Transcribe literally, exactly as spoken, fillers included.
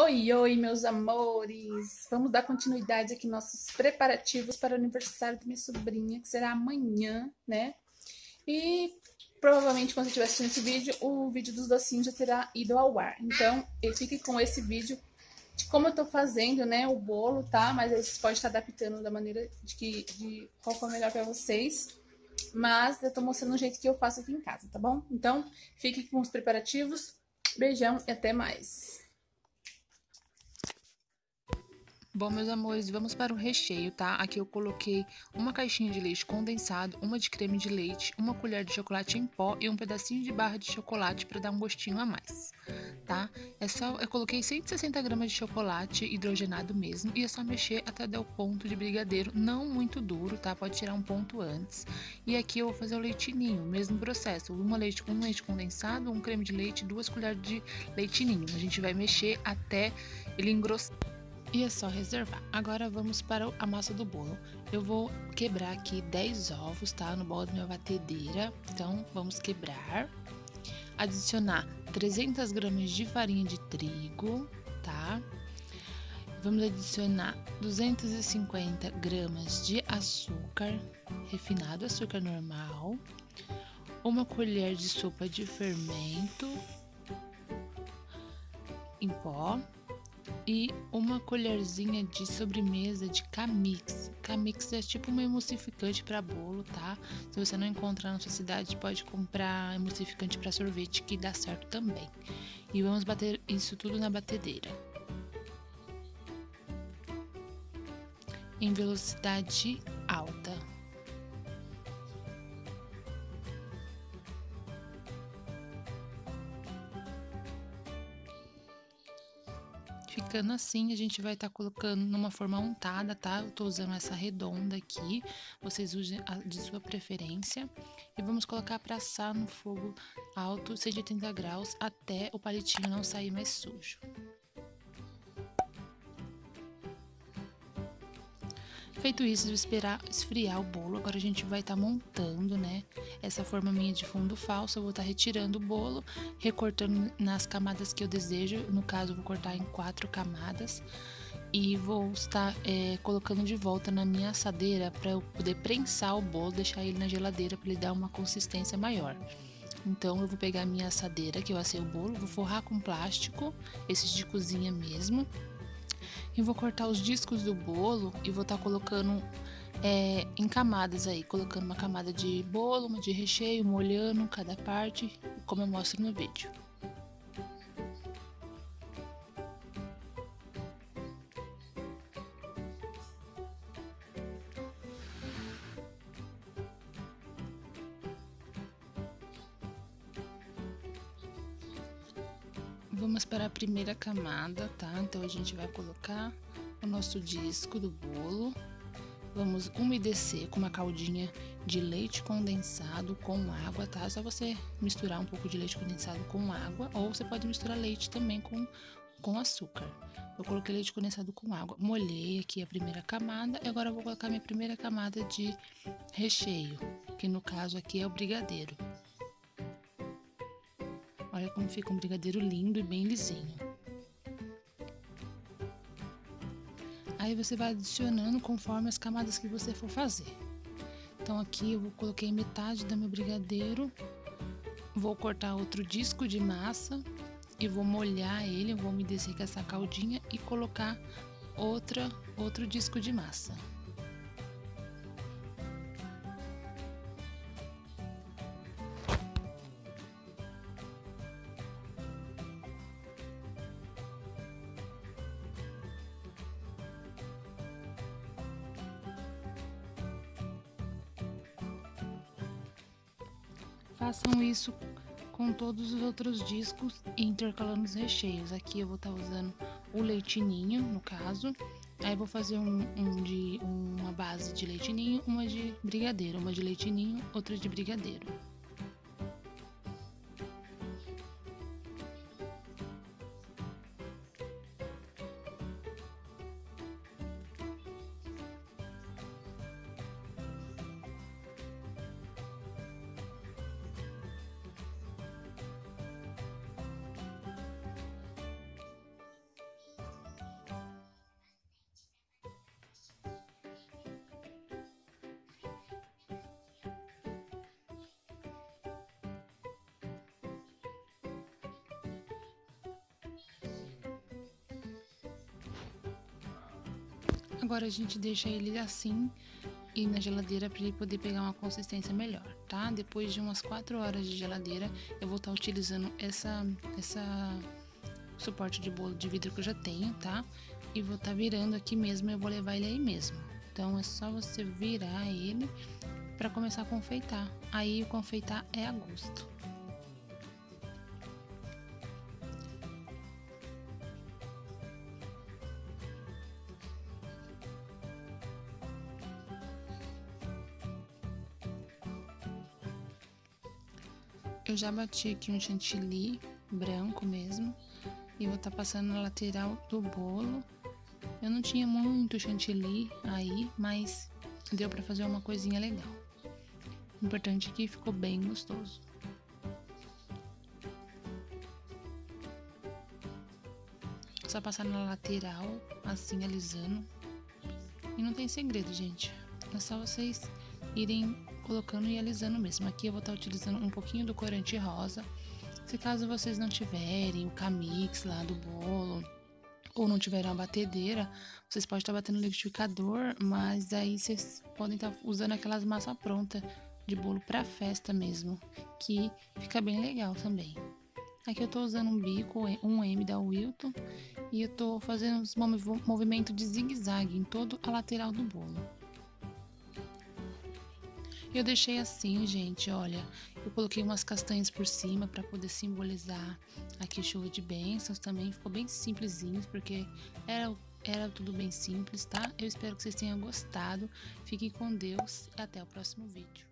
Oi, oi, meus amores! Vamos dar continuidade aqui nossos preparativos para o aniversário da minha sobrinha, que será amanhã, né? E provavelmente quando você estiver assistindo esse vídeo, o vídeo dos docinhos já terá ido ao ar. Então, fique com esse vídeo de como eu tô fazendo, né, o bolo, tá? Mas aí vocês podem estar adaptando da maneira de que de qual for melhor para vocês. Mas eu tô mostrando o jeito que eu faço aqui em casa, tá bom? Então, fique com os preparativos. Beijão e até mais! Bom, meus amores, vamos para o recheio, tá? Aqui eu coloquei uma caixinha de leite condensado, uma de creme de leite, uma colher de chocolate em pó e um pedacinho de barra de chocolate para dar um gostinho a mais, tá? É só, eu coloquei cento e sessenta gramas de chocolate hidrogenado mesmo e é só mexer até dar o ponto de brigadeiro, não muito duro, tá? Pode tirar um ponto antes. E aqui eu vou fazer o leitinho, mesmo processo, uma leite, um leite condensado, um creme de leite, duas colheres de leitinho. A gente vai mexer até ele engrossar. E é só reservar. Agora vamos para a massa do bolo. Eu vou quebrar aqui dez ovos, tá? No bolo da minha batedeira. Então, vamos quebrar. Adicionar trezentas gramas de farinha de trigo, tá? Vamos adicionar duzentas e cinquenta gramas de açúcar refinado, açúcar normal. Uma colher de sopa de fermento em pó. E uma colherzinha de sobremesa de Camix. Camix é tipo um emulsificante para bolo, tá? Se você não encontrar na sua cidade, pode comprar emulsificante para sorvete, que dá certo também. E vamos bater isso tudo na batedeira. Em velocidade alta. Ficando assim, a gente vai estar tá colocando numa forma untada, tá? Eu tô usando essa redonda aqui, vocês usem a de sua preferência. E vamos colocar para assar no fogo alto, cento e oitenta graus, até o palitinho não sair mais sujo. Feito isso, eu vou esperar esfriar o bolo. Agora a gente vai estar tá montando, né? Essa forma minha de fundo falso. Eu vou estar tá retirando o bolo, recortando nas camadas que eu desejo. No caso, eu vou cortar em quatro camadas. E vou estar é, colocando de volta na minha assadeira para eu poder prensar o bolo, deixar ele na geladeira para ele dar uma consistência maior. Então, eu vou pegar a minha assadeira, que eu assei o bolo, vou forrar com plástico, esses de cozinha mesmo. E vou cortar os discos do bolo e vou estar tá colocando é, em camadas aí, colocando uma camada de bolo, uma de recheio, molhando cada parte, como eu mostro no vídeo. Vamos para a primeira camada, tá? Então a gente vai colocar o nosso disco do bolo. Vamos umedecer com uma caldinha de leite condensado com água, tá? É só você misturar um pouco de leite condensado com água, ou você pode misturar leite também com, com açúcar. Eu coloquei leite condensado com água, molhei aqui a primeira camada, e agora eu vou colocar minha primeira camada de recheio, que no caso aqui é o brigadeiro. Olha como fica um brigadeiro lindo e bem lisinho. Aí você vai adicionando conforme as camadas que você for fazer. Então aqui eu coloquei metade do meu brigadeiro. Vou cortar outro disco de massa e vou molhar ele, vou umedecer com essa caldinha e colocar outra, outro disco de massa. Façam isso com todos os outros discos e intercalando os recheios. Aqui eu vou estar tá usando o leitinho, no caso. Aí eu vou fazer um, um de, uma base de leitinho, uma de brigadeiro. Uma de leitinho, outra de brigadeiro. Agora a gente deixa ele assim e na geladeira para ele poder pegar uma consistência melhor, tá? Depois de umas quatro horas de geladeira, eu vou estar utilizando essa, essa suporte de bolo de vidro que eu já tenho, tá? E vou estar virando aqui mesmo, eu vou levar ele aí mesmo. Então é só você virar ele para começar a confeitar. Aí o confeitar é a gosto. Eu já bati aqui um chantilly branco mesmo e vou estar passando na lateral do bolo. Eu não tinha muito chantilly aí, mas deu para fazer uma coisinha legal. O importante é que ficou bem gostoso. Só passar na lateral, assim alisando. E não tem segredo, gente. É só vocês irem colocando e alisando mesmo. Aqui eu vou estar utilizando um pouquinho do corante rosa. Se caso vocês não tiverem o camix lá do bolo, ou não tiverem a batedeira, vocês podem estar batendo no liquidificador, mas aí vocês podem estar usando aquelas massa pronta de bolo para festa mesmo, que fica bem legal também. Aqui eu tô usando um bico, um M da Wilton, e eu tô fazendo uns movimentos de zigue-zague em toda a lateral do bolo. Eu deixei assim, gente, olha, eu coloquei umas castanhas por cima para poder simbolizar aqui chuva de bênçãos também. Ficou bem simplesinho, porque era, era tudo bem simples, tá? Eu espero que vocês tenham gostado. Fiquem com Deus e até o próximo vídeo.